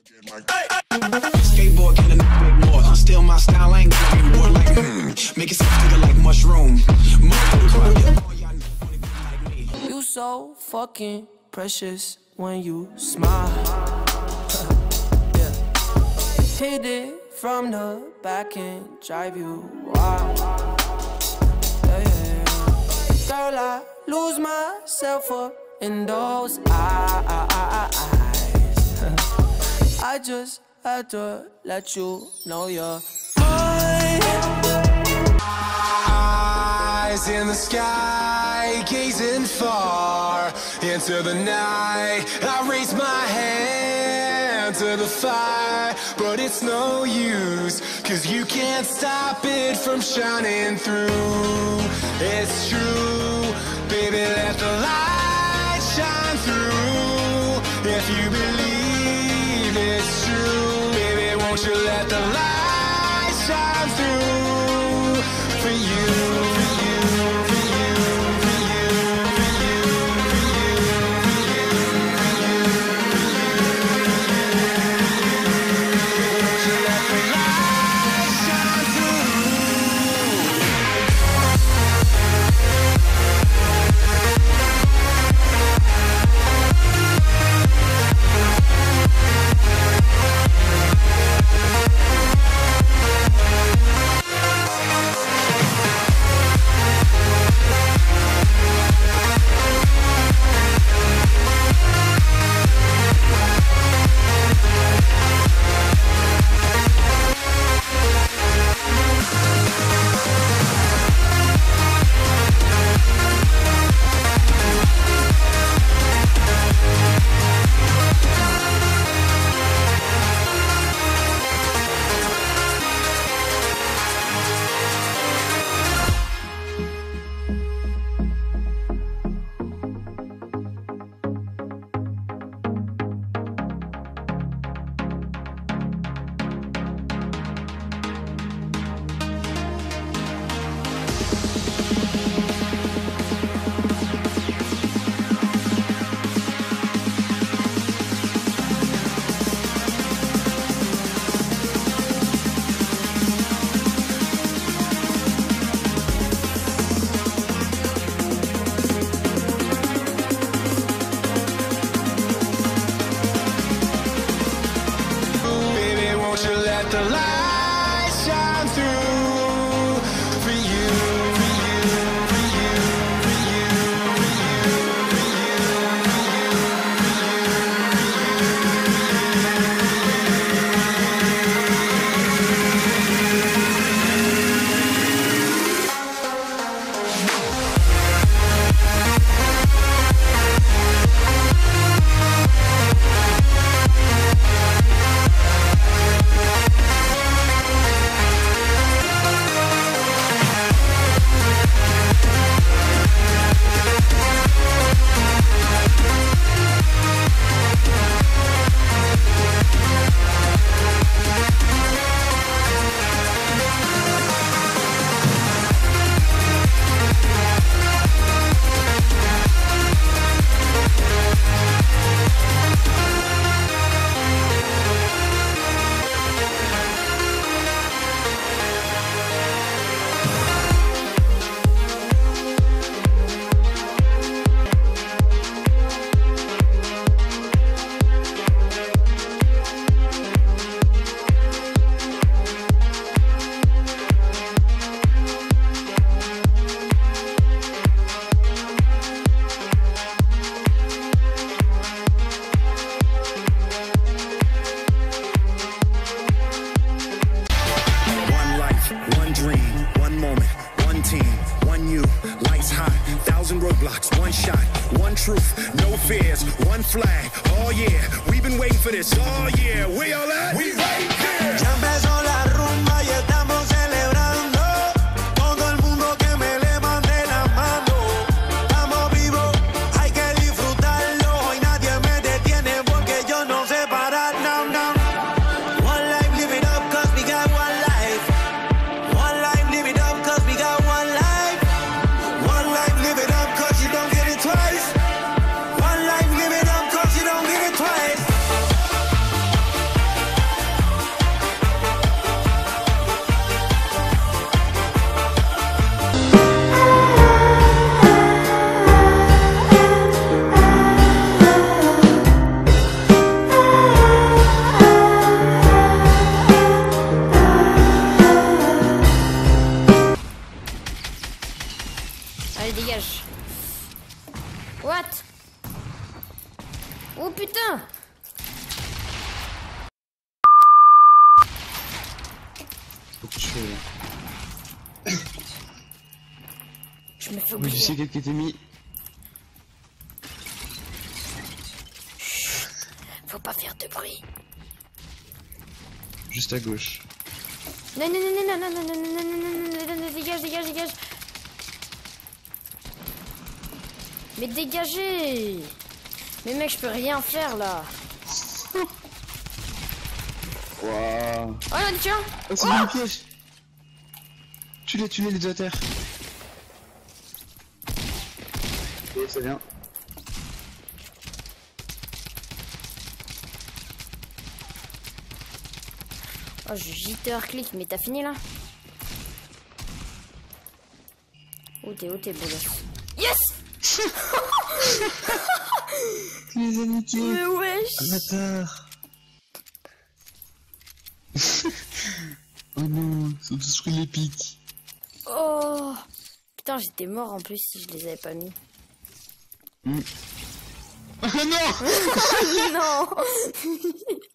Skateboard getting a big more. Still my style ain't getting more like make it figure like mushroom. You so fucking precious when you smile. Yeah. Hit it from the back and drive you wild. Yeah, yeah, yeah. Girl, I lose myself up in those eyes. I just had to let you know you're mine. Eyes in the sky, gazing far into the night. I raise my hand to the fire, but it's no use, 'cause you can't stop it from shining through. It's true, baby, let the light shine through. If you believe it's true, baby, won't you let the light shine through for you, for you, for you, for you, for you, for you, for you, for you, won't you let the light shine through? The light shine through for you, for you, for you, for you, for you, for you, for One shot, one truth, no fears, one flag. Oh yeah, we've been waiting for this. Oh yeah, where y'all at? We right here. Ya empezó la rumba y estamos celebrando. Todo el mundo que me levante la mano. Estamos vivos, hay que disfrutarlo. Y nadie me detiene porque yo no sé parar. No, no. One life, live it up, 'cause we got one life. One life, live it up, 'cause we got one life. One life, live it up, 'cause you don't get it twice. One life, live it up, 'cause you don't get it twice. trop chaud. Je me fais Oui, oublier. je sais quel qui était mis. Faut pas faire de bruit. Juste à gauche. Non, non, non, non, non, non, non, non, non, non, non, non, dégage, dégage, dégage. Mais dégagez. Mais mec, je peux rien faire là. Waouh. Oh là, tiens. Oh, c'est un piège. Tu les deux à terre. Ok, c'est bien. Oh, je jitter clic, mais t'as fini là? Où t'es, bolos? Yes! Tu les as niqués. Mais wesh! Bâtard. Oh non, ils sont tous pris les pics. Oh! Putain, j'étais mort en plus si je les avais pas mis. Oh non. Non!